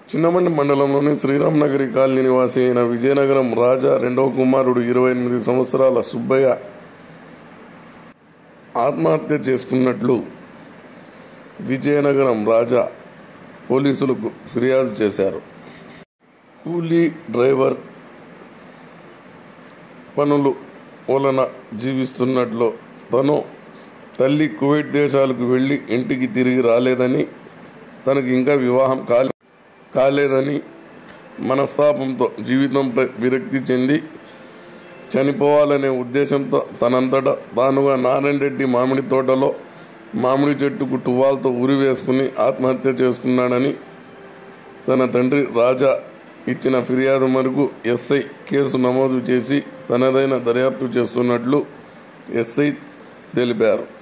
చిన్నమండి మండలంలోని శ్రీరామనగరి కాలనీ నివాసి అయిన విజయనగరం రాజా రెండవ కుమారుడు 28 సంవత్సరాల సుబ్బయ్య ఆత్మహత్య చేసుకున్నట్లు విజయనగరం రాజా పోలీసులకు ఫిర్యాదు చేశారు. కూలీ డ్రైవర్ పనులు వలన జీవిస్తున్నట్లు తను తల్లి కువైట్ దేశాలకు వెళ్ళి ఇంటికి తిరిగి రాలేదని, తనకి ఇంకా వివాహం కాలేదని మనస్తాపంతో జీవితంపై విరక్తి చెంది చనిపోవాలనే ఉద్దేశంతో తనంతటా తానుగా నారాయణరెడ్డి మామిడి తోటలో మామిడి చెట్టుకు టువాల్తో ఉరి వేసుకుని ఆత్మహత్య చేసుకున్నాడని తన తండ్రి రాజా ఇచ్చిన ఫిర్యాదు మేరకు ఎస్ఐ కేసు నమోదు చేసి తనదైన దర్యాప్తు చేస్తున్నట్లు ఎస్ఐ తెలిపారు.